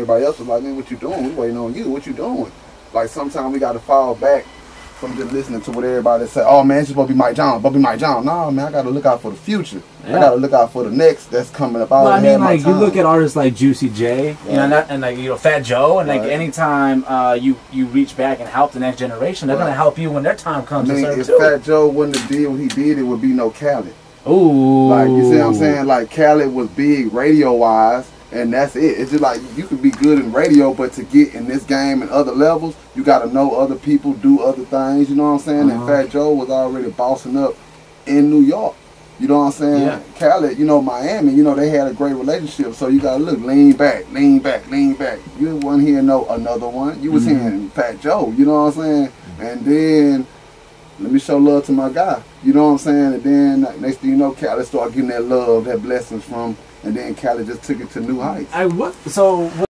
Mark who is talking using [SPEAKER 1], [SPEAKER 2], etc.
[SPEAKER 1] everybody else was like, man, what you doing? We waiting on you. What you doing? Like sometimes we got to fall back from just listening to what everybody say. Oh man, it's supposed to be Mike Jones. Supposed to be Mike Jones. Nah, man, I got to look out for the future. Yeah. I got to look out for the next that's coming up.
[SPEAKER 2] Well, I mean, like you look at artists like Juicy J, you know, and like Fat Joe, and like anytime you reach back and help the next generation, they're gonna help you when their time comes. I mean,
[SPEAKER 1] if Fat Joe wouldn't have did what he did, it would be no Khaled.
[SPEAKER 2] Ooh.
[SPEAKER 1] Like, you see what I'm saying? Like, Khaled was big radio-wise, and that's it. It's just like, you could be good in radio, but to get in this game and other levels, you got to know other people, do other things, you know what I'm saying? And Fat Joe was already bossing up in New York. You know what I'm saying? Yeah. Khaled, you know, Miami, you know, they had a great relationship, so you got to look, lean back, lean back, lean back. You wasn't hearing no another one. You was hearing Fat Joe, you know what I'm saying? And then, let me show love to my guy. You know what I'm saying? And then next thing you know, Khaled started getting that love, that blessings from, and then Khaled just took it to new heights.